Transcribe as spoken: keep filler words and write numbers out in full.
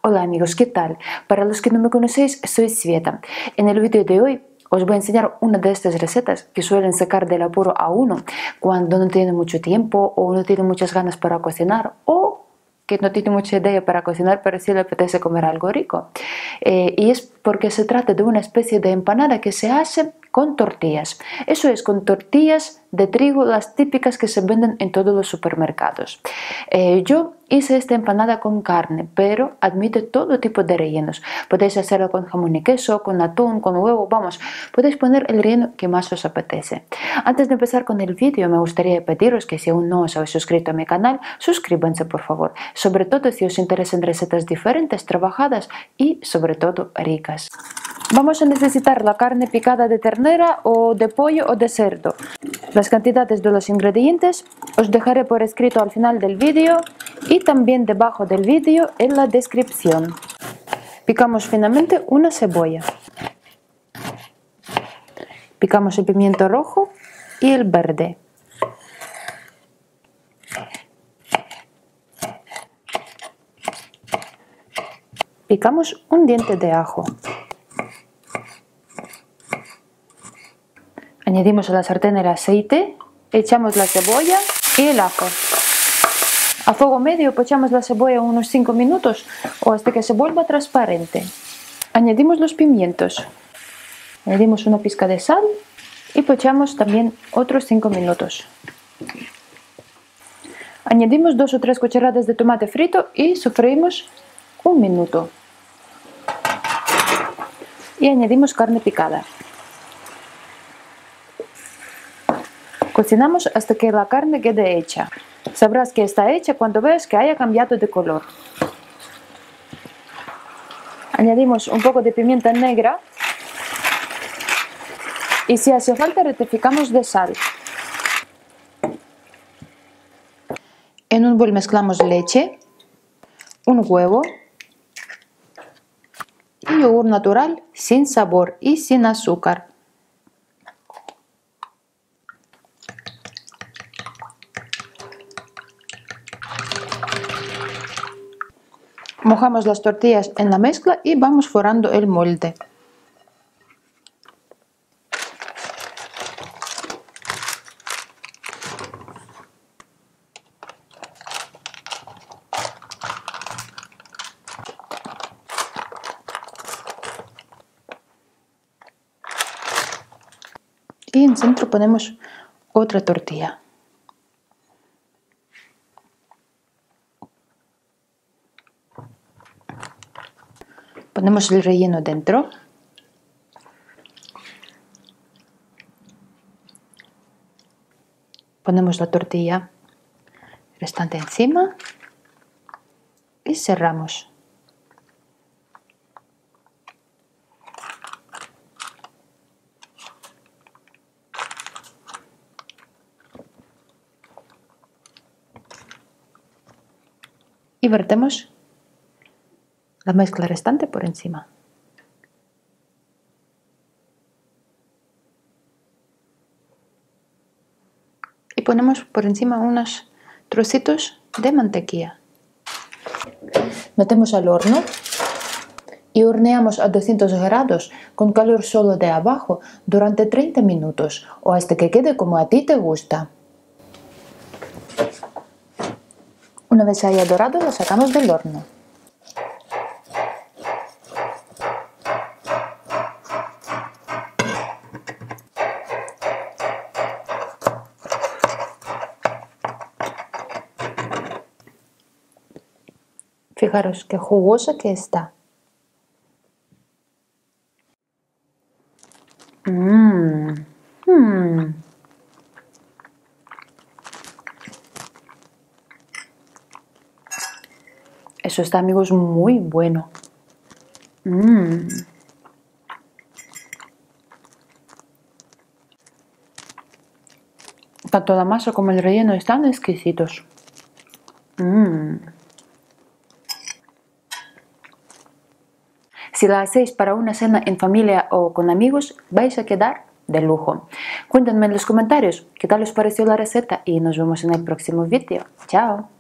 Hola amigos, ¿qué tal? Para los que no me conocéis, soy Sveta. En el vídeo de hoy os voy a enseñar una de estas recetas que suelen sacar del apuro a uno cuando no tiene mucho tiempo o no tiene muchas ganas para cocinar o que no tiene mucha idea para cocinar pero sí le apetece comer algo rico. Eh, y es porque se trata de una especie de empanada que se hace con tortillas. Eso es, con tortillas de trigo, las típicas que se venden en todos los supermercados. Eh, yo hice esta empanada con carne, pero admite todo tipo de rellenos. Podéis hacerlo con jamón y queso, con atún, con huevo, vamos, podéis poner el relleno que más os apetece. Antes de empezar con el vídeo, me gustaría pediros que si aún no os habéis suscrito a mi canal, suscríbanse por favor, sobre todo si os interesan recetas diferentes, trabajadas y sobre todo ricas. Vamos a necesitar la carne picada de ternera o de pollo o de cerdo. Las cantidades de los ingredientes os dejaré por escrito al final del vídeo y también debajo del vídeo en la descripción. Picamos finamente una cebolla. Picamos el pimiento rojo y el verde. Picamos un diente de ajo. Añadimos a la sartén el aceite, echamos la cebolla y el ajo. A fuego medio pochamos la cebolla unos cinco minutos o hasta que se vuelva transparente. Añadimos los pimientos. Añadimos una pizca de sal y pochamos también otros cinco minutos. Añadimos dos o tres cucharadas de tomate frito y sofreímos un minuto. Y añadimos carne picada. Cocinamos hasta que la carne quede hecha. Sabrás que está hecha cuando veas que haya cambiado de color. Añadimos un poco de pimienta negra y si hace falta rectificamos de sal. En un bol mezclamos leche, un huevo y yogur natural sin sabor y sin azúcar. Mojamos las tortillas en la mezcla y vamos forrando el molde. Y en el centro ponemos otra tortilla. Ponemos el relleno dentro. Ponemos la tortilla restante encima y cerramos. Y vertemos la mezcla restante por encima. Y ponemos por encima unos trocitos de mantequilla. Metemos al horno y horneamos a doscientos grados con calor solo de abajo durante treinta minutos o hasta que quede como a ti te gusta. Una vez haya dorado, lo sacamos del horno. Fijaros qué jugosa que está. Mmm. Mm. Eso está, amigos, muy bueno. Mmm. Tanto la masa como el relleno están exquisitos. Mmm. Si la hacéis para una cena en familia o con amigos, vais a quedar de lujo. Cuéntenme en los comentarios qué tal os pareció la receta y nos vemos en el próximo vídeo. ¡Chao!